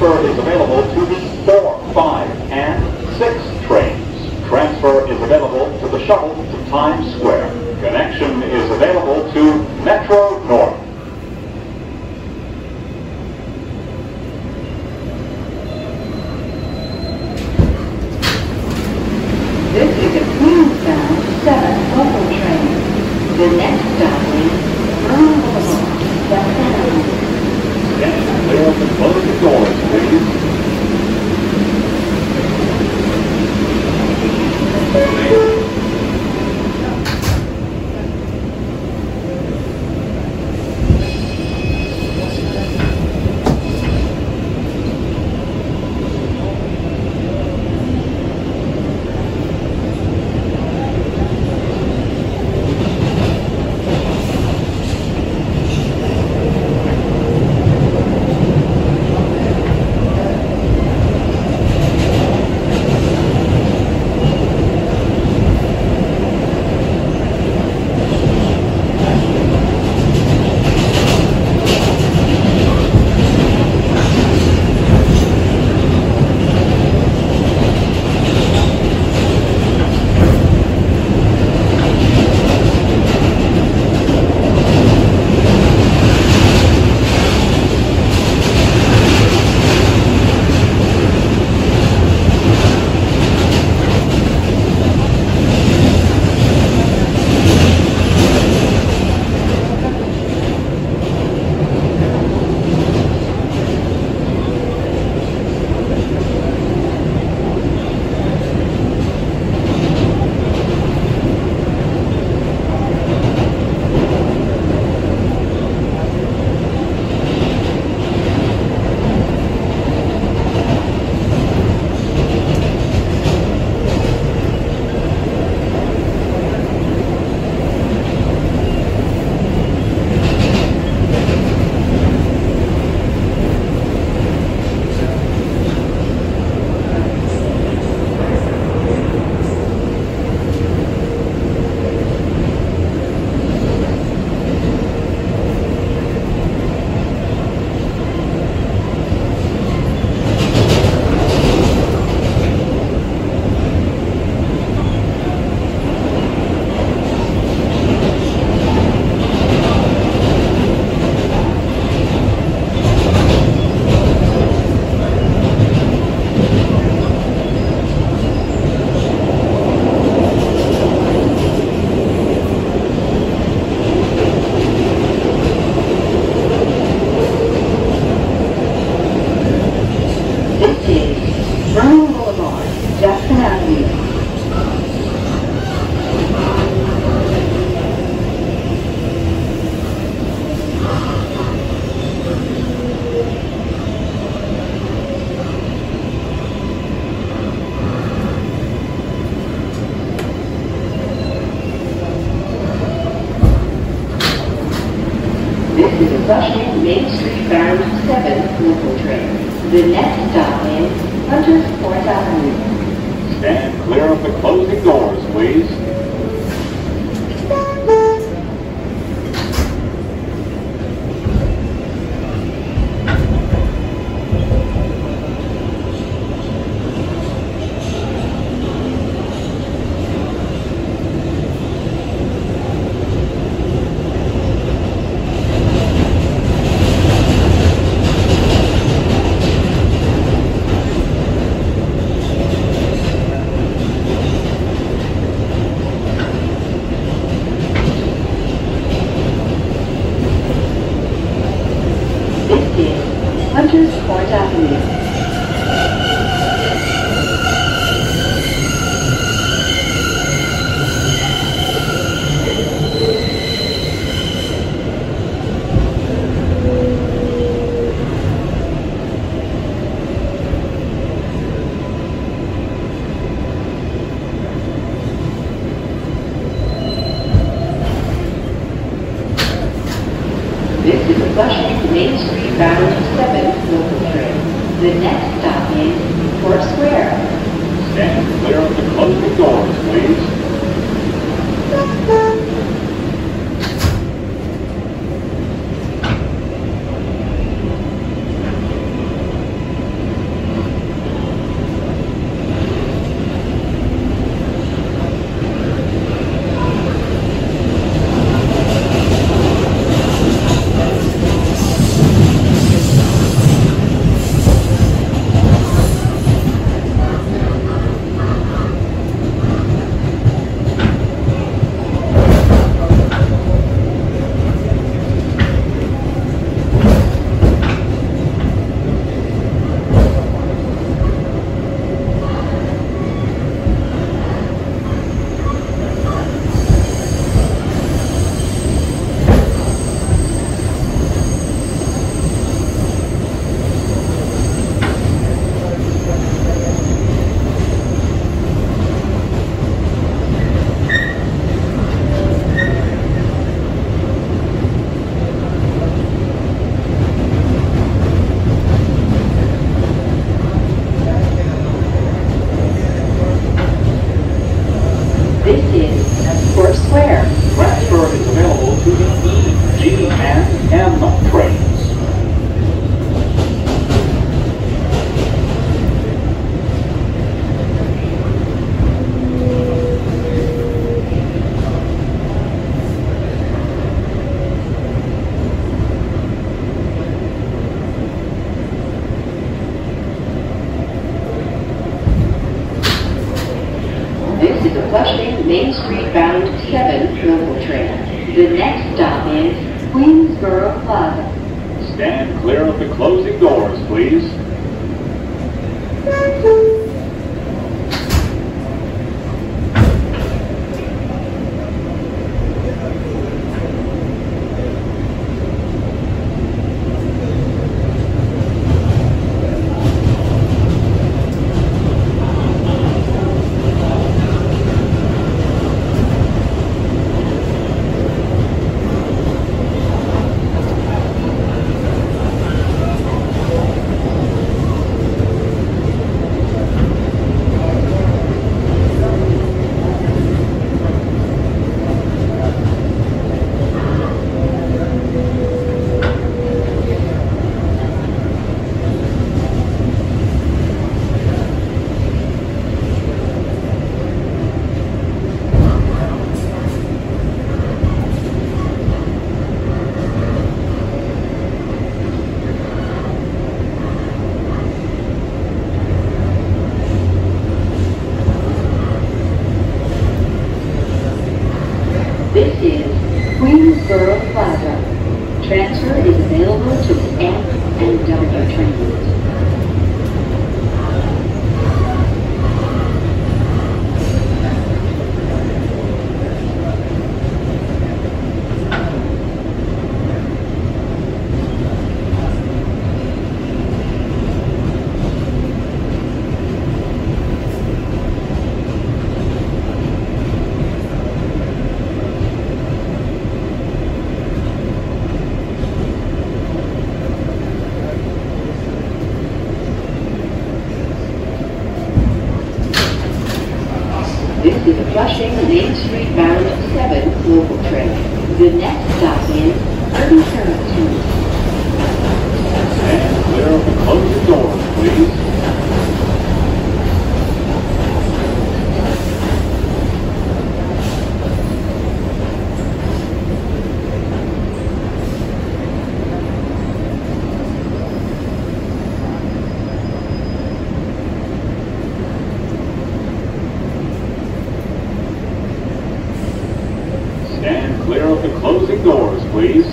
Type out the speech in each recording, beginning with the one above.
transfer is available to the 4, 5, and 6 trains. Transfer is available to the shuttle to Times Square. Connection is available to Metro North. This is a Queens-bound 7 local train. The next stop is R188. Stand clear of the closing doors, please. Rushing Main Street bound 7 local train. The next stop is Hunters Point Avenue. Stand clear of the closing doors, please. Hunters Point Avenue. This is a Flushing Main Street bound 7 local train. The next stop is Fort Square. Stand clear of the closing doors, please. Flushing Main Street bound 7 local train. The next stop is Queensboro Plaza. Stand clear of the closing doors, please. This is Queensboro Plaza. Transfer is available to F and W trains. This is a Flushing Main Street bound 7 local train. The next stop is 33rd Street. Stand clear of the closing doors, please. Stand clear of the closing doors, please.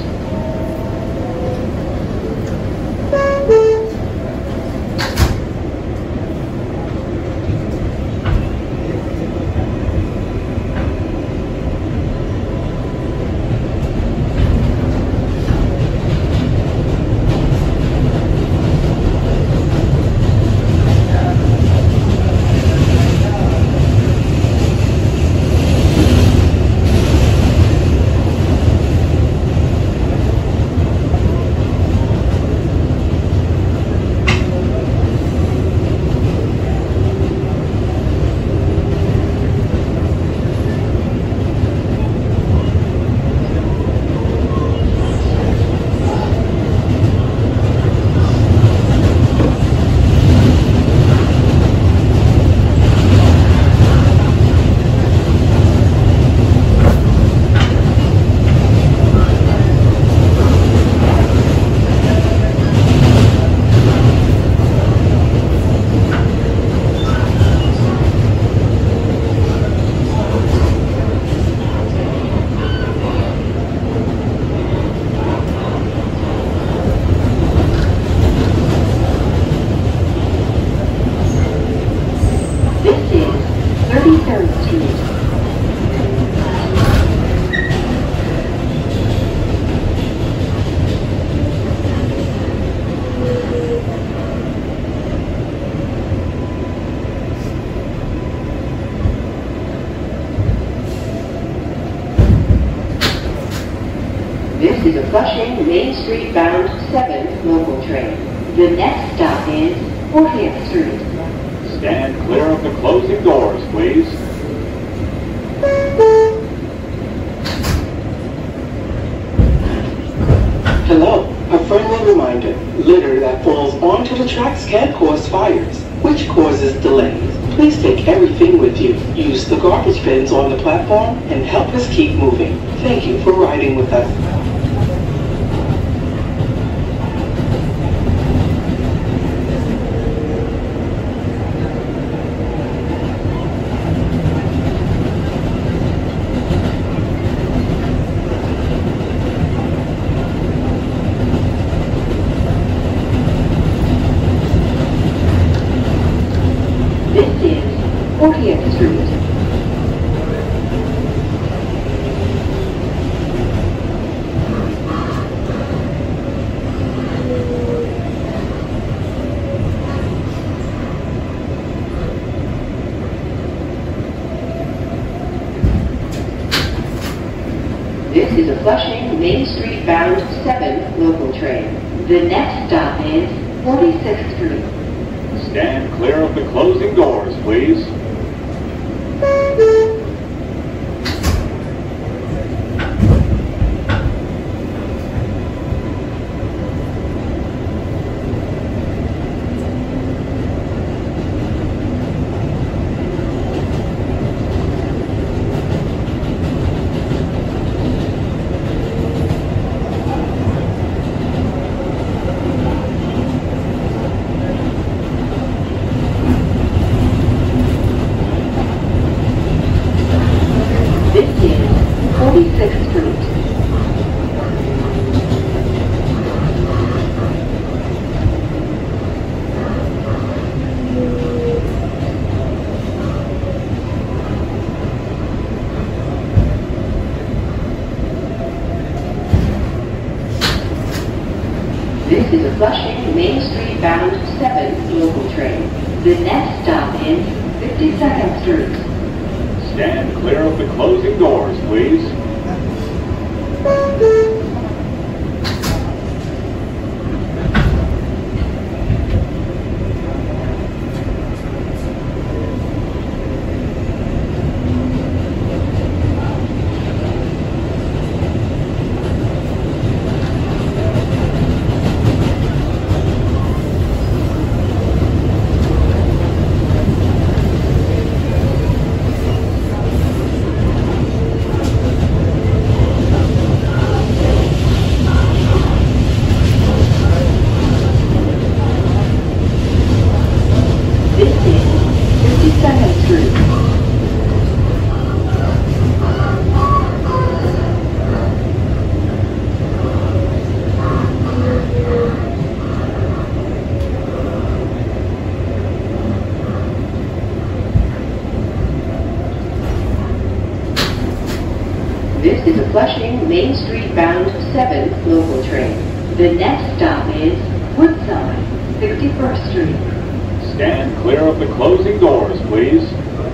This is 33rd Street. This is a Flushing Main Street bound 7 local train. The next stop is 40th Street. Stand clear of the closing doors, please. Hello, a friendly reminder. Litter that falls onto the tracks can cause fires, which causes delays. Please take everything with you. Use the garbage bins on the platform and help us keep moving. Thank you for riding with us. Flushing Main Street bound 7 local train. The next stop is 46th Street. Stand clear of the closing doors, please. This is 46th Street. This is a Flushing Main Street bound 7 local train. The next stop is 52nd Street. Stand clear of the closing doors, please. This is 52nd Street. This is a Flushing Main Street bound 7 local train. The next stop is Woodside-61st Street. Stand clear of the closing doors, please.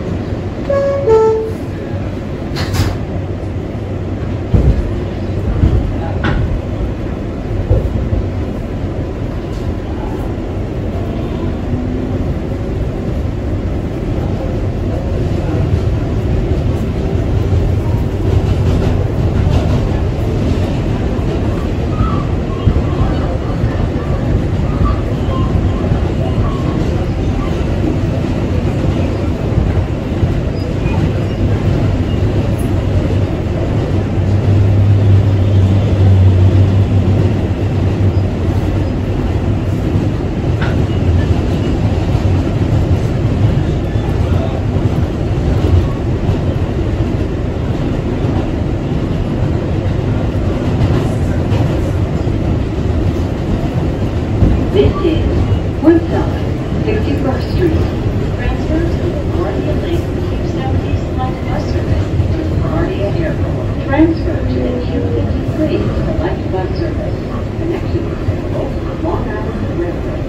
This is Woodside-61st Street. Transfer to LaGuardia Link Q Southeast Select Bus Service to LaGuardia Airport. Transfer to the Q53 Select Bus Service. Connection is available for Long Island Railroad.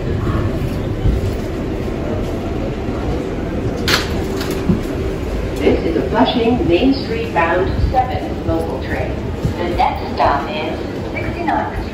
This is a Flushing Main Street bound 7 local train. The next stop is 69th Street.